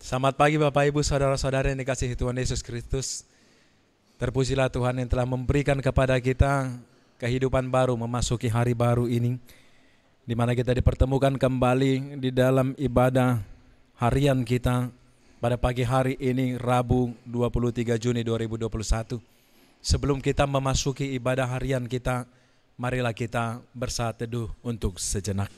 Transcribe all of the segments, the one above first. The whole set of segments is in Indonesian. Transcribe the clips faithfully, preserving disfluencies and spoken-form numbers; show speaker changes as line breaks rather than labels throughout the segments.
Selamat pagi Bapak Ibu Saudara-saudara yang dikasihi Tuhan Yesus Kristus. Terpujilah Tuhan yang telah memberikan kepada kita kehidupan baru memasuki hari baru ini, di mana kita dipertemukan kembali di dalam ibadah harian kita pada pagi hari ini, Rabu dua puluh tiga Juni dua ribu dua puluh satu. Sebelum kita memasuki ibadah harian kita, marilah kita bersaat teduh untuk sejenak.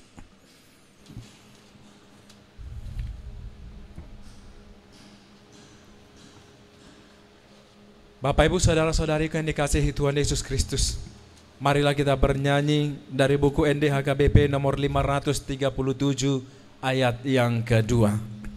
Bapak Ibu Saudara-saudariku yang dikasihi Tuhan Yesus Kristus, marilah kita bernyanyi dari buku N D H K B P nomor lima ratus tiga puluh tujuh ayat yang kedua.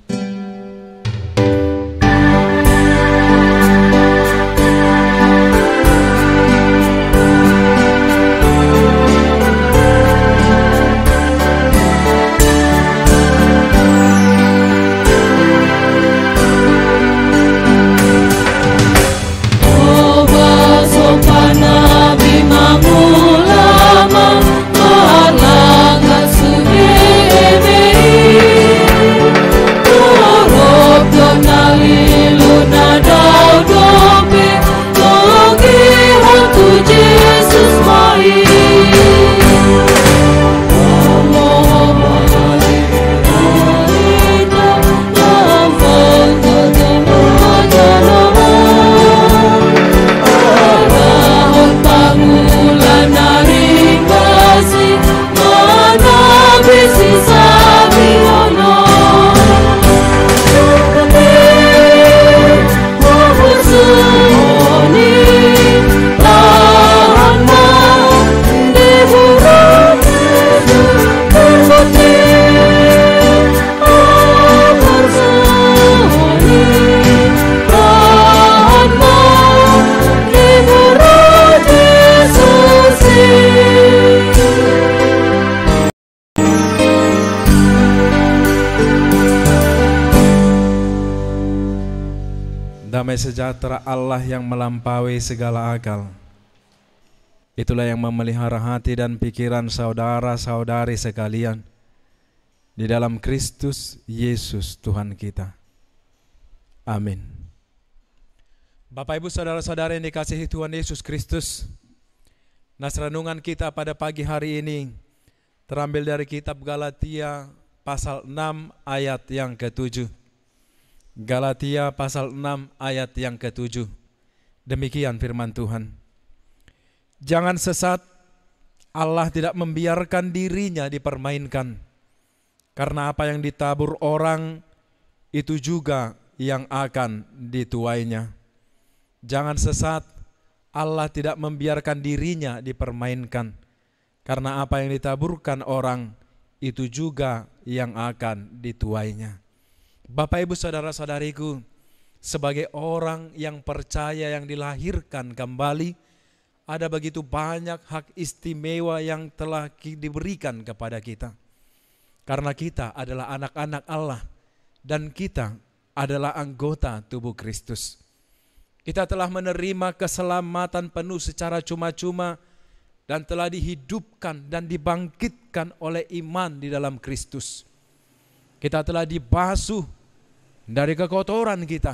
Damai sejahtera Allah yang melampaui segala akal, itulah yang memelihara hati dan pikiran saudara-saudari sekalian di dalam Kristus Yesus Tuhan kita. Amin. Bapak Ibu Saudara-saudara yang dikasihi Tuhan Yesus Kristus, nas renungan kita pada pagi hari ini terambil dari kitab Galatia pasal enam ayat yang ketujuh. Galatia pasal enam ayat yang ketujuh. Demikian firman Tuhan. Jangan sesat, Allah tidak membiarkan dirinya dipermainkan. Karena apa yang ditabur orang, itu juga yang akan dituainya. Jangan sesat, Allah tidak membiarkan dirinya dipermainkan. Karena apa yang ditaburkan orang, itu juga yang akan dituainya. Bapak Ibu Saudara-saudariku, sebagai orang yang percaya yang dilahirkan kembali, ada begitu banyak hak istimewa yang telah diberikan kepada kita. Karena kita adalah anak-anak Allah dan kita adalah anggota tubuh Kristus. Kita telah menerima keselamatan penuh secara cuma-cuma dan telah dihidupkan dan dibangkitkan oleh iman di dalam Kristus. Kita telah dibasuh dari kekotoran kita,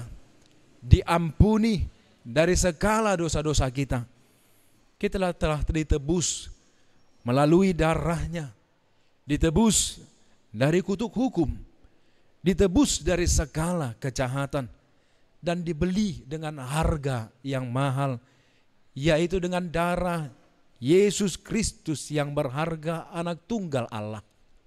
diampuni dari segala dosa-dosa kita. Kita telah ditebus melalui darahnya, ditebus dari kutuk hukum, ditebus dari segala kejahatan, dan dibeli dengan harga yang mahal, yaitu dengan darah Yesus Kristus yang berharga, anak tunggal Allah.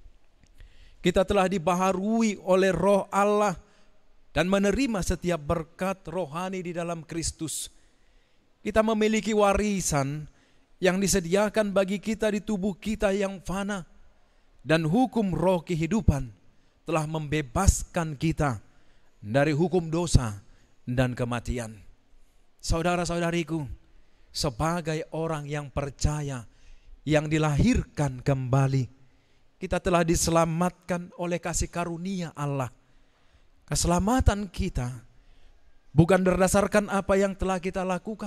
Kita telah dibaharui oleh Roh Allah dan menerima setiap berkat rohani di dalam Kristus. Kita memiliki warisan yang disediakan bagi kita di tubuh kita yang fana, dan hukum roh kehidupan telah membebaskan kita dari hukum dosa dan kematian. Saudara-saudariku, sebagai orang yang percaya, yang dilahirkan kembali, kita telah diselamatkan oleh kasih karunia Allah. Keselamatan kita bukan berdasarkan apa yang telah kita lakukan,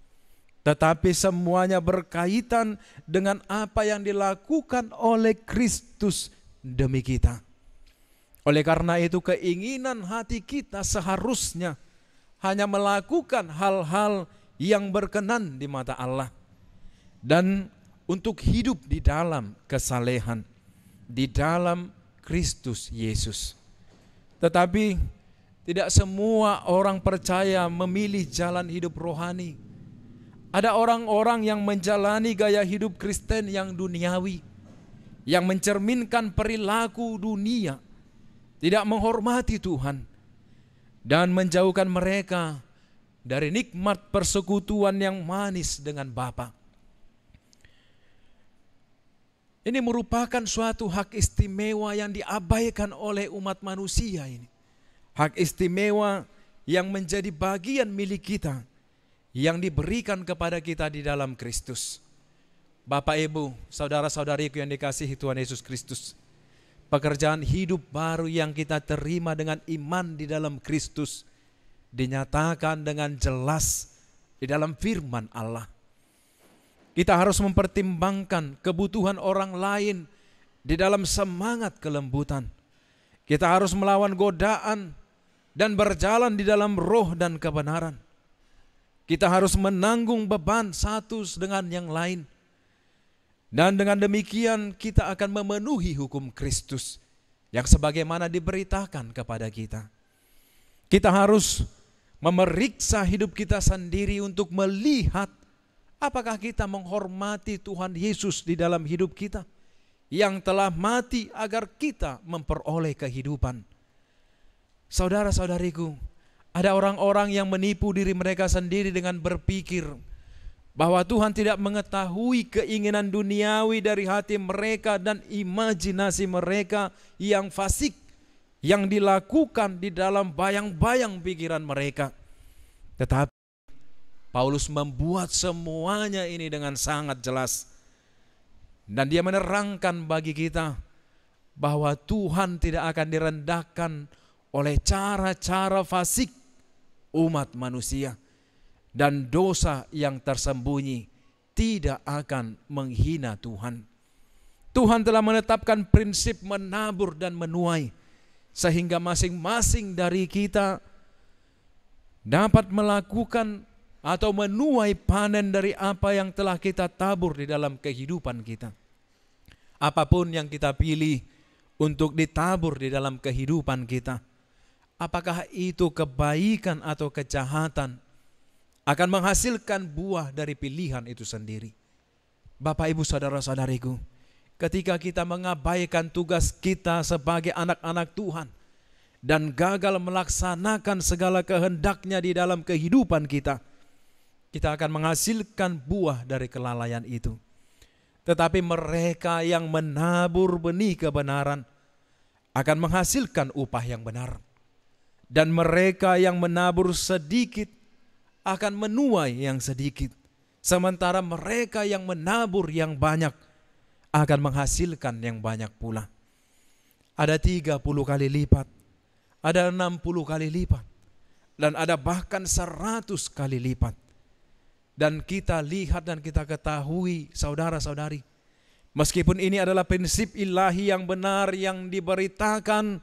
tetapi semuanya berkaitan dengan apa yang dilakukan oleh Kristus demi kita. Oleh karena itu keinginan hati kita seharusnya hanya melakukan hal-hal yang berkenan di mata Allah. Dan untuk hidup di dalam kesalehan, di dalam Kristus Yesus. Tetapi tidak semua orang percaya memilih jalan hidup rohani. Ada orang-orang yang menjalani gaya hidup Kristen yang duniawi, yang mencerminkan perilaku dunia, tidak menghormati Tuhan, dan menjauhkan mereka dari nikmat persekutuan yang manis dengan Bapa. Ini merupakan suatu hak istimewa yang diabaikan oleh umat manusia ini. Hak istimewa yang menjadi bagian milik kita, yang diberikan kepada kita di dalam Kristus. Bapak, Ibu, saudara-saudariku yang dikasihi Tuhan Yesus Kristus, pekerjaan hidup baru yang kita terima dengan iman di dalam Kristus dinyatakan dengan jelas di dalam firman Allah. Kita harus mempertimbangkan kebutuhan orang lain di dalam semangat kelembutan. Kita harus melawan godaan dan berjalan di dalam roh dan kebenaran. Kita harus menanggung beban satu dengan yang lain. Dan dengan demikian kita akan memenuhi hukum Kristus yang sebagaimana diberitakan kepada kita. Kita harus memeriksa hidup kita sendiri untuk melihat apakah kita menghormati Tuhan Yesus di dalam hidup kita yang telah mati agar kita memperoleh kehidupan. Saudara-saudariku, ada orang-orang yang menipu diri mereka sendiri dengan berpikir bahwa Tuhan tidak mengetahui keinginan duniawi dari hati mereka dan imajinasi mereka yang fasik, yang dilakukan di dalam bayang-bayang pikiran mereka. Tetapi Paulus membuat semuanya ini dengan sangat jelas. Dan dia menerangkan bagi kita bahwa Tuhan tidak akan direndahkan oleh cara-cara fasik umat manusia. Dan dosa yang tersembunyi tidak akan menghina Tuhan. Tuhan telah menetapkan prinsip menabur dan menuai, sehingga masing-masing dari kita dapat melakukan atau menuai panen dari apa yang telah kita tabur di dalam kehidupan kita. Apapun yang kita pilih untuk ditabur di dalam kehidupan kita, apakah itu kebaikan atau kejahatan, akan menghasilkan buah dari pilihan itu sendiri. Bapak, Ibu, saudara-saudariku, ketika kita mengabaikan tugas kita sebagai anak-anak Tuhan dan gagal melaksanakan segala kehendaknya di dalam kehidupan kita, kita akan menghasilkan buah dari kelalaian itu. Tetapi mereka yang menabur benih kebenaran akan menghasilkan upah yang benar. Dan mereka yang menabur sedikit akan menuai yang sedikit. Sementara mereka yang menabur yang banyak akan menghasilkan yang banyak pula. Ada tiga puluh kali lipat, ada enam puluh kali lipat, dan ada bahkan seratus kali lipat. Dan kita lihat dan kita ketahui, saudara-saudari, meskipun ini adalah prinsip ilahi yang benar yang diberitakan,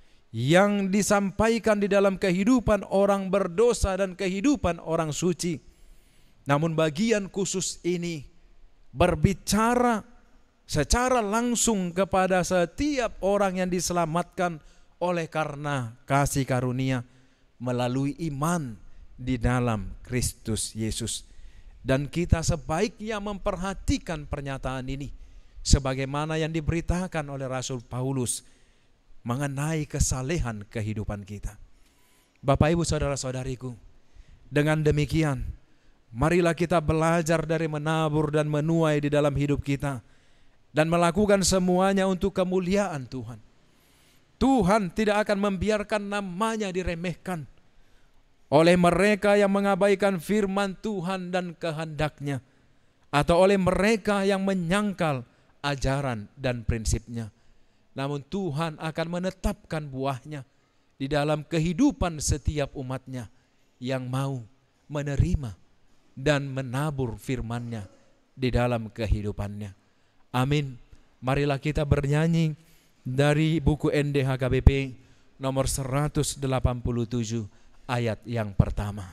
yang disampaikan di dalam kehidupan orang berdosa dan kehidupan orang suci, namun bagian khusus ini berbicara secara langsung kepada setiap orang yang diselamatkan oleh karena kasih karunia melalui iman di dalam Kristus Yesus. Dan kita sebaiknya memperhatikan pernyataan ini sebagaimana yang diberitakan oleh Rasul Paulus mengenai kesalehan kehidupan kita. Bapak, Ibu, saudara-saudariku, dengan demikian marilah kita belajar dari menabur dan menuai di dalam hidup kita dan melakukan semuanya untuk kemuliaan Tuhan. Tuhan tidak akan membiarkan namanya diremehkan oleh mereka yang mengabaikan firman Tuhan dan kehendaknya, atau oleh mereka yang menyangkal ajaran dan prinsipnya. Namun Tuhan akan menetapkan buahnya di dalam kehidupan setiap umatnya yang mau menerima dan menabur firman-Nya di dalam kehidupannya. Amin. Marilah kita bernyanyi dari buku N D H K B P nomor seratus delapan puluh tujuh ayat yang pertama.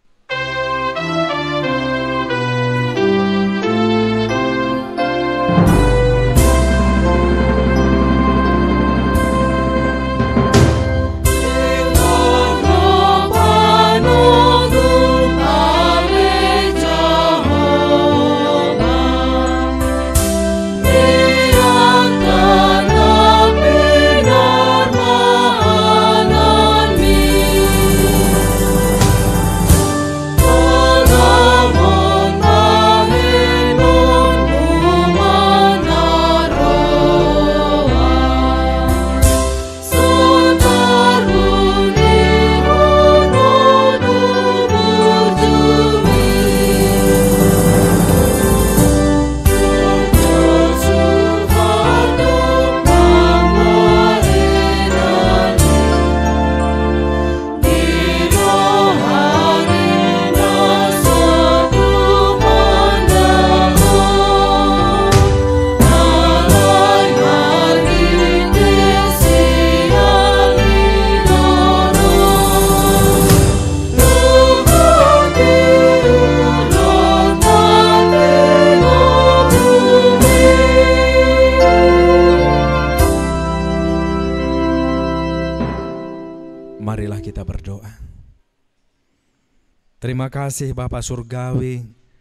Marilah kita berdoa. Terima kasih Bapa Surgawi,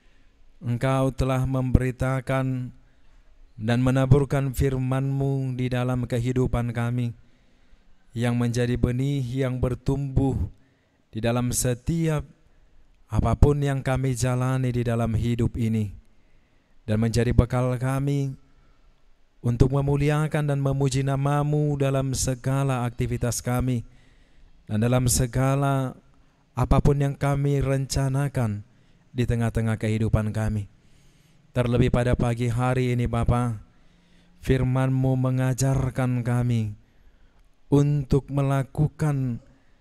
Engkau telah memberitakan dan menaburkan firman-Mu di dalam kehidupan kami, yang menjadi benih yang bertumbuh di dalam setiap apapun yang kami jalani di dalam hidup ini, dan menjadi bekal kami untuk memuliakan dan memuji nama-Mu dalam segala aktivitas kami, dan dalam segala apapun yang kami rencanakan di tengah-tengah kehidupan kami. Terlebih pada pagi hari ini Bapa, firman-Mu mengajarkan kami untuk melakukan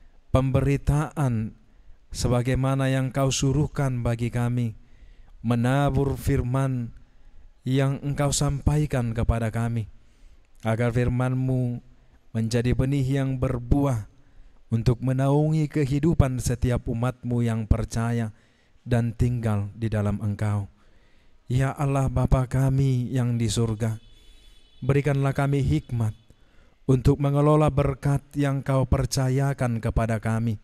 pemberitaan sebagaimana yang Kau suruhkan bagi kami, menabur firman yang Engkau sampaikan kepada kami, agar firman-Mu menjadi benih yang berbuah untuk menaungi kehidupan setiap umat-Mu yang percaya dan tinggal di dalam Engkau. Ya Allah Bapa kami yang di surga, berikanlah kami hikmat untuk mengelola berkat yang Kau percayakan kepada kami.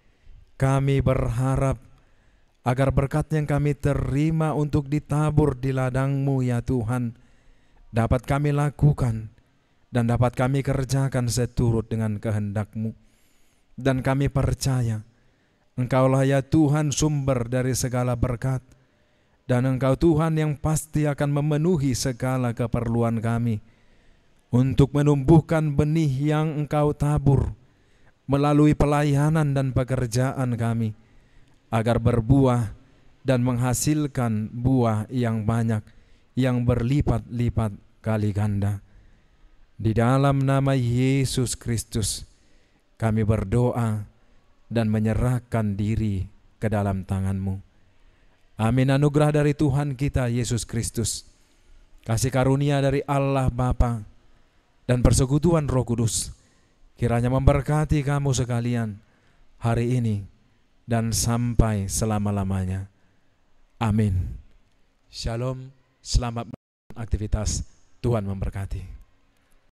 Kami berharap agar berkat yang kami terima untuk ditabur di ladang-Mu ya Tuhan, dapat kami lakukan dan dapat kami kerjakan seturut dengan kehendak-Mu. Dan kami percaya Engkaulah ya Tuhan sumber dari segala berkat, dan Engkau Tuhan yang pasti akan memenuhi segala keperluan kami, untuk menumbuhkan benih yang Engkau tabur melalui pelayanan dan pekerjaan kami, agar berbuah dan menghasilkan buah yang banyak, yang berlipat-lipat kali ganda. Di dalam nama Yesus Kristus kami berdoa dan menyerahkan diri ke dalam tangan-Mu. Amin. Anugerah dari Tuhan kita Yesus Kristus, kasih karunia dari Allah Bapa, dan persekutuan Roh Kudus kiranya memberkati kamu sekalian hari ini dan sampai selama-lamanya. Amin. Shalom, selamat aktivitas, Tuhan memberkati.